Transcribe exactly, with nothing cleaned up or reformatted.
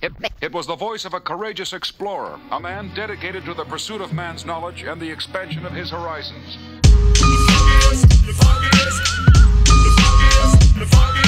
It, it was the voice of a courageous explorer, a man dedicated to the pursuit of man's knowledge and the expansion of his horizons. The fog is, the fog is, the fog is, the fog is.